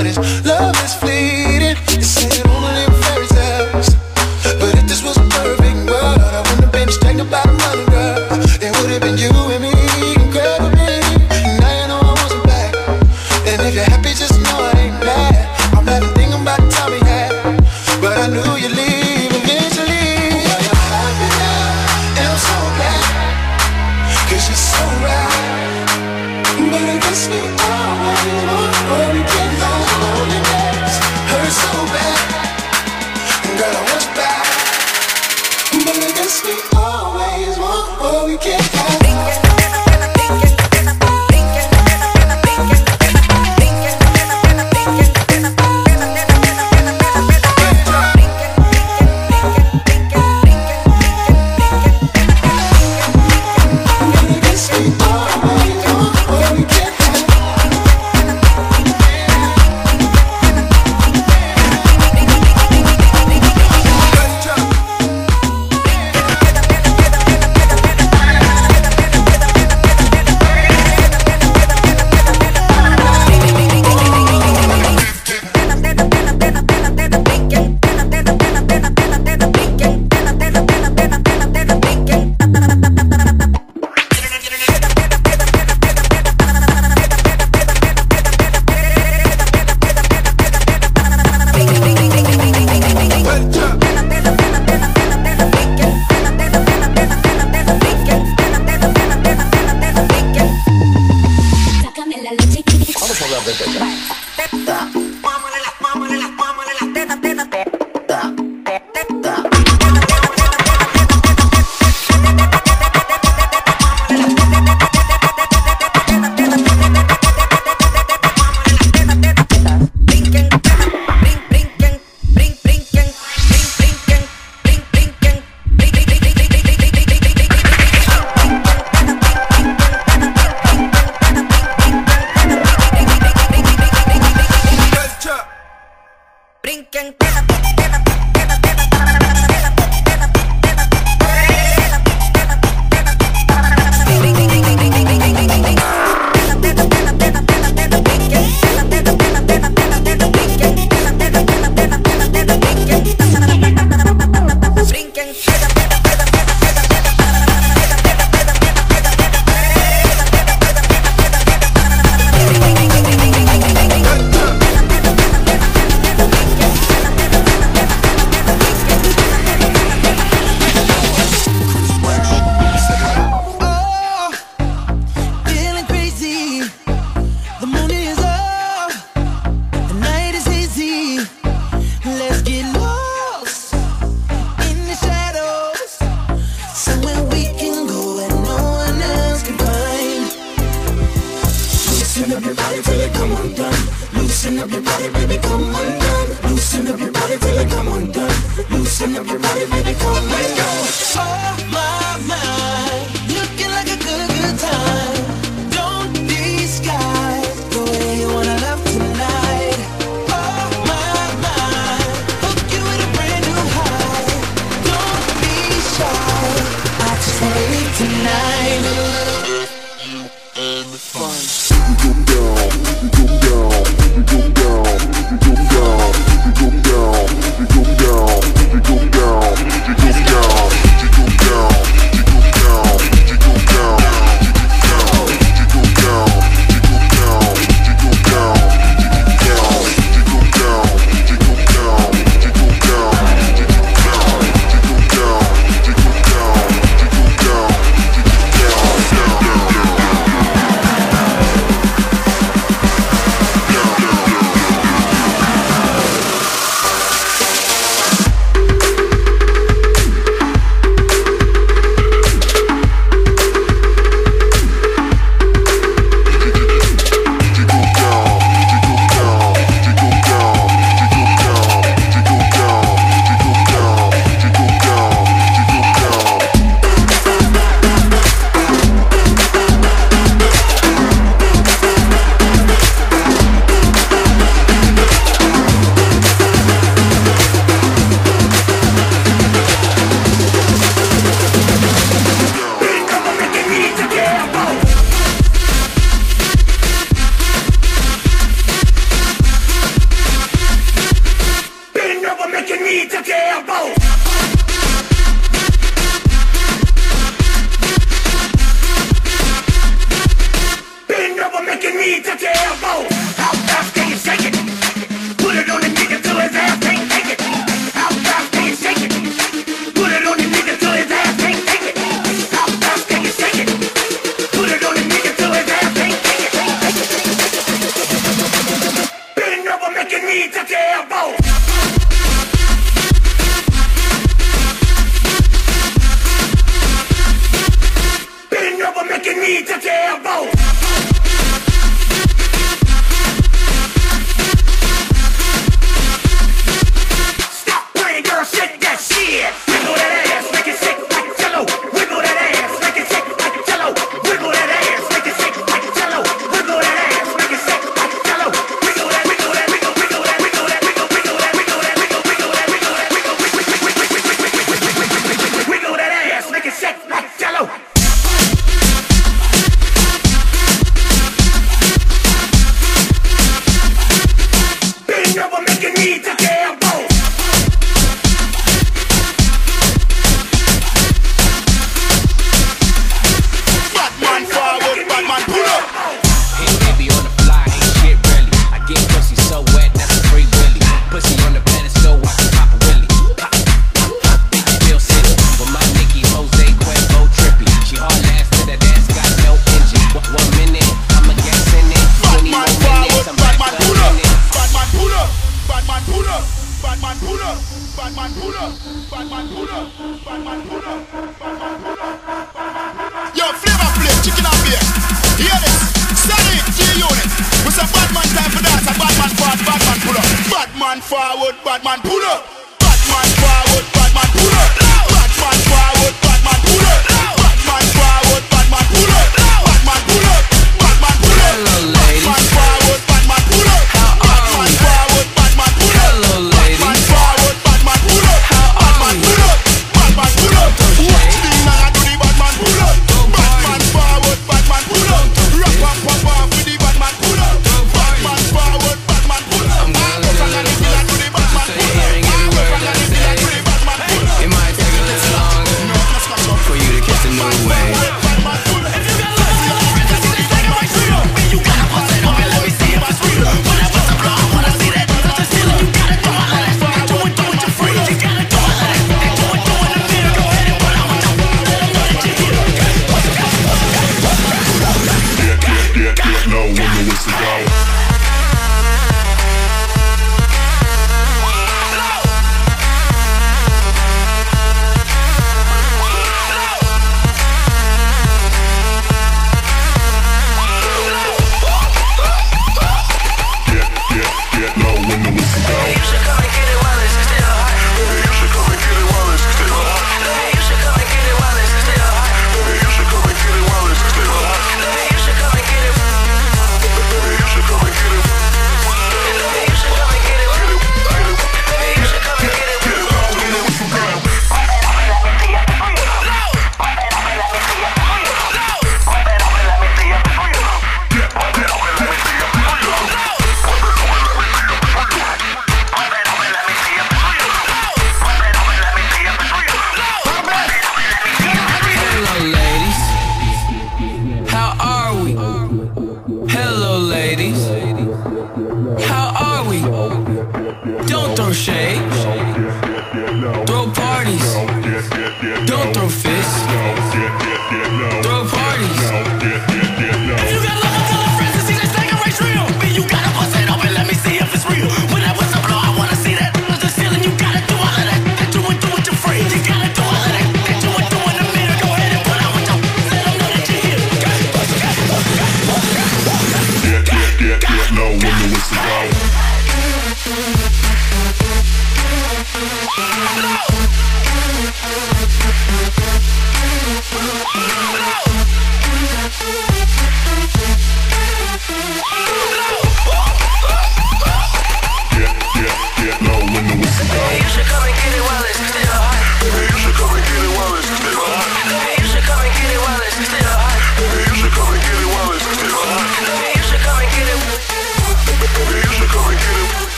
but it's love is fleeting. They say it only in fairy tales, but if this was a perfect world, I wouldn't have been distracted by the mother girl. It would have been you and me, incredibly. Now you know I wasn't back, and if you're happy, just know I ain't mad. I'm not even thinking about the time we had, but I knew you'd leave eventually. Well, you're happy now, and I'm so glad, 'cause you're so right. But it gets me always want more. We can't find loneliness. Hurt so bad, girl, I want you back. But it gets me always want more. We can't find. Loosen up your body till it come undone. Loosen up your body, baby, come undone. Loosen up your body till it come undone. Loosen up your body, baby, come undone. Oh my mind, looking like a good time. Don't disguise the way you wanna love tonight. Oh my mind, hook you with a brand new high. Don't be shy, I just wanna leave tonight. And fun. Down.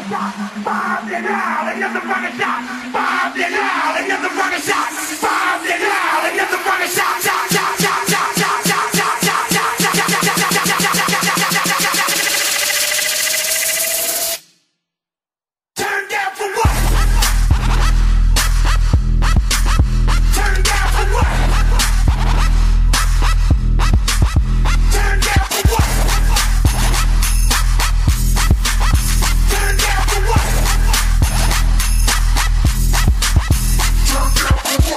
Turn down for what?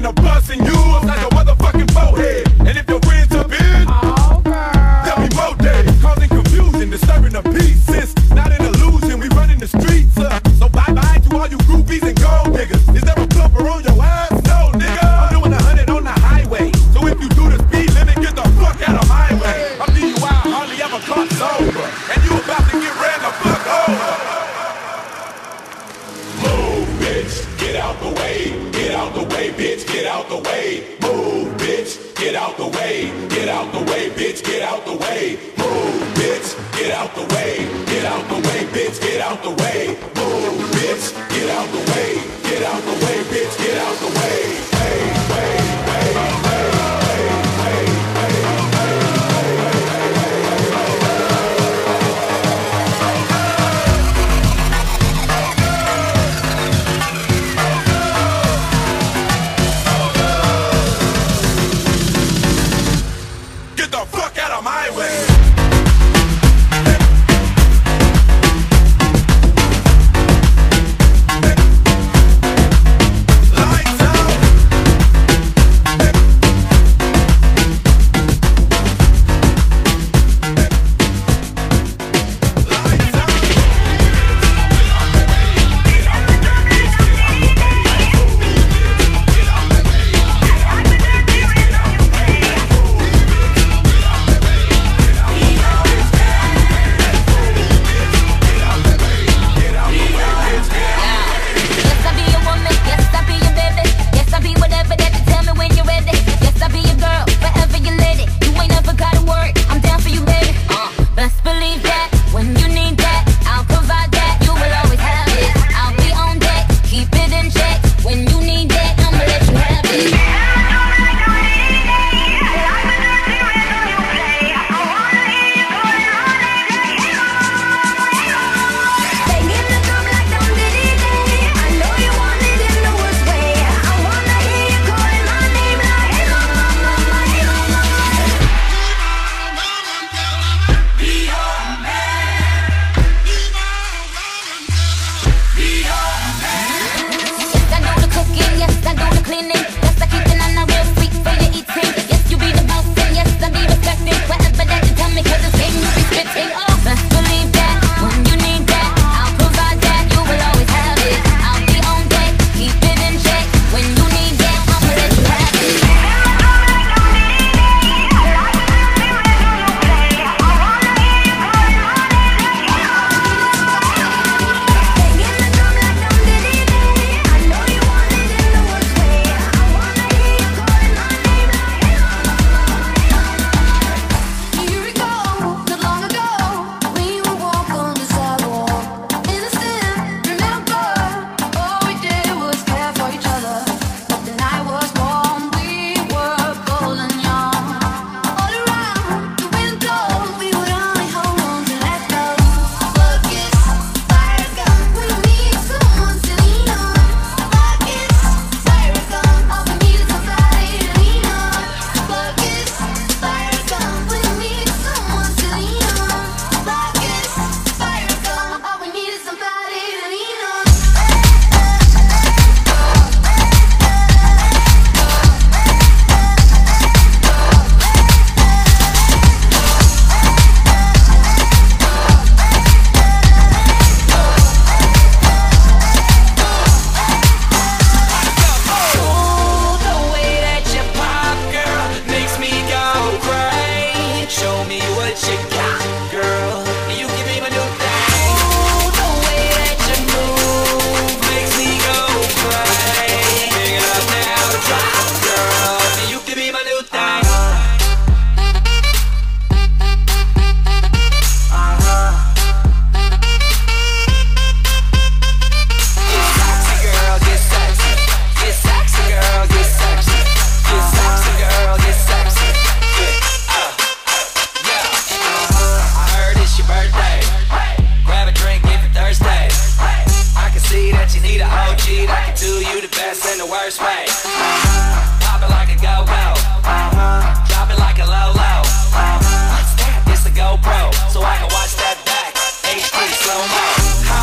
and I'm busting you upside your motherfucking forehead. And if your friends are big, there'll be more days causing confusion, disturbing the peace. It's not an illusion, we running the streets. So bye-bye to all you groupies and gold diggers. Is there a plumper on your ass? No, nigga. I'm doing 100 on the highway. So if you do the speed limit, get the fuck out of my way. I'm DUI, hardly ever caught sober. And you about to get ran the fuck over. Move, bitch, get out the way. Get out the way, bitch, get out the way. Move, bitch, get out the way. Get out the way, bitch, get out the way. Move, bitch, get out the way. Get out the way, bitch, get out the way. Move, bitch, get out the way. Get out the way, bitch, get out the way. Hey, hey, hey, hey, hey, hey, get the fuck out of my way.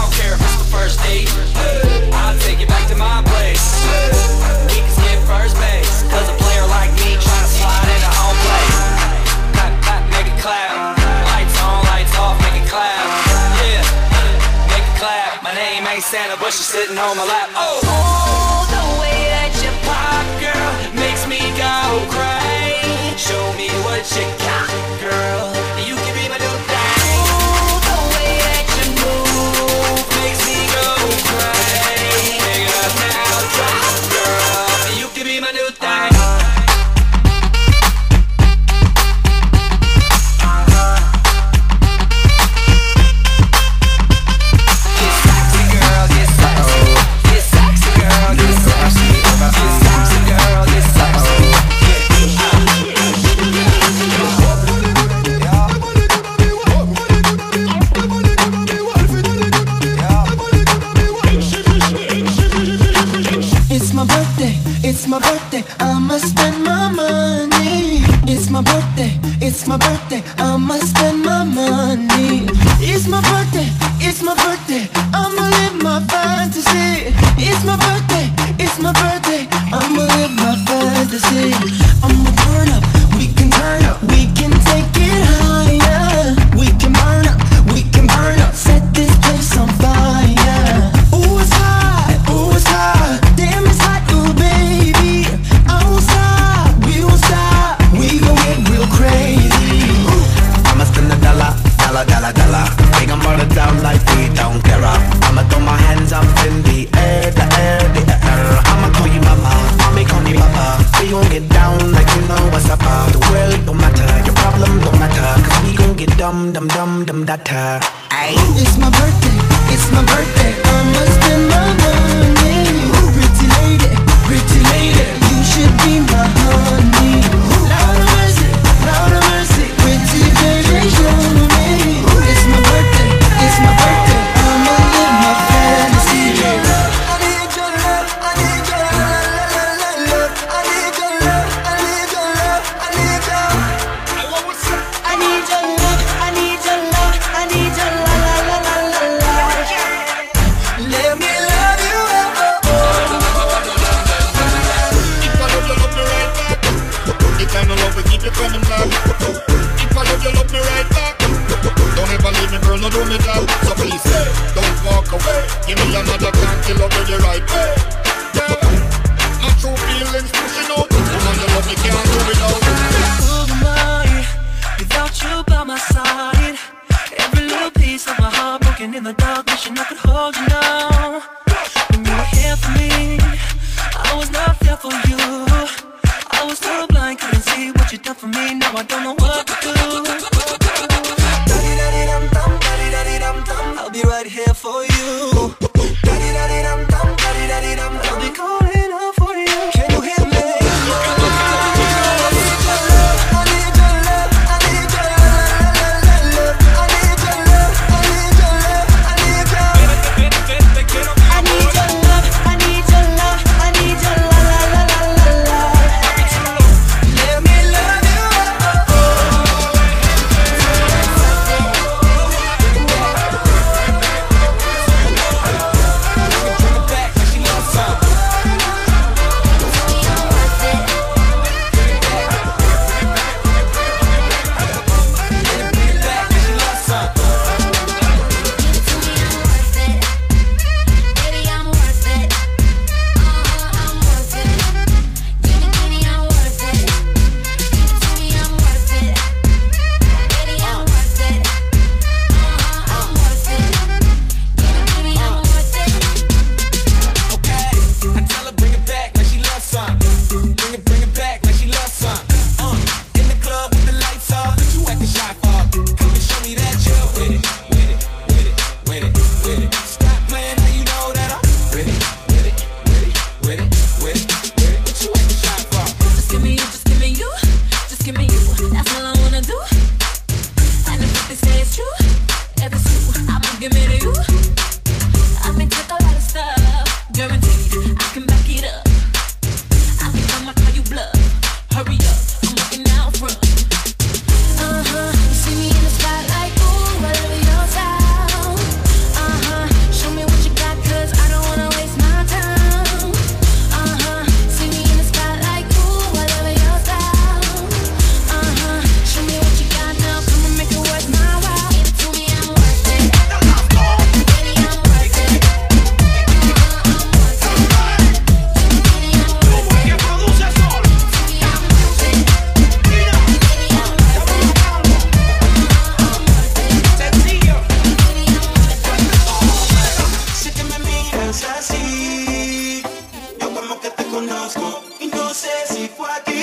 I'll take you back to my place. We can skip first base. she's sitting on my lap. Oh, the way that you pop, girl, makes me go crazy. Show me what you got, girl. You can be my new thing. Oh, the way that you move makes me go crazy. Nigga, now drop, girl. You can be my new thing. It's my birthday, I'ma spend my money. It's my birthday, I'ma spend my money. It's my birthday, I'ma live my fantasy. It's my birthday, I'ma live my fantasy. I'ma burn up, we can turn up, we can take it higher. We can burn up, set this place on fire. Ooh, it's hot, damn it's hot, ooh baby. I won't stop, we won't stop, we gon' get real crazy. I'ma spend $1, $. Bring 'em all down like we don't care. I'ma throw my hands up in the air, the air. I'ma call you mama, mommy call me papa. We gon' get down like you know what's up. The world don't matter, your problem don't matter, cause we gon' get dumb data. Ay. It's my birthday, I'ma spend my money. Pretty lady, you should be my honey. Lord of mercy, pretty baby, show me. It's my birthday, I'ma live my fantasy. I need your love, I need your love, I need your love, I need your love, I need your love, I need your love, I need your love, I need your la la la la la la. Let me love you. If I love you, love me right back. If I'm in love, we keep it coming back. If I love you, love me right back. Don't ever leave me, girl, no do me that. So please, don't walk away. Give me another chance to love you the right way. Yeah, my true feelings pushing out. Woman, you love me, can't do without. Who am I without you by my side? Every little piece of my heart broken in the dark, wishing I could hold you now. When you were here for me, I was not there for you. I was too blind, couldn't see what you done for me. Now I don't know what to do. I'll be right here for you. I'll be calling out for you. Can you hear me? conozco y no sé si fue aquí.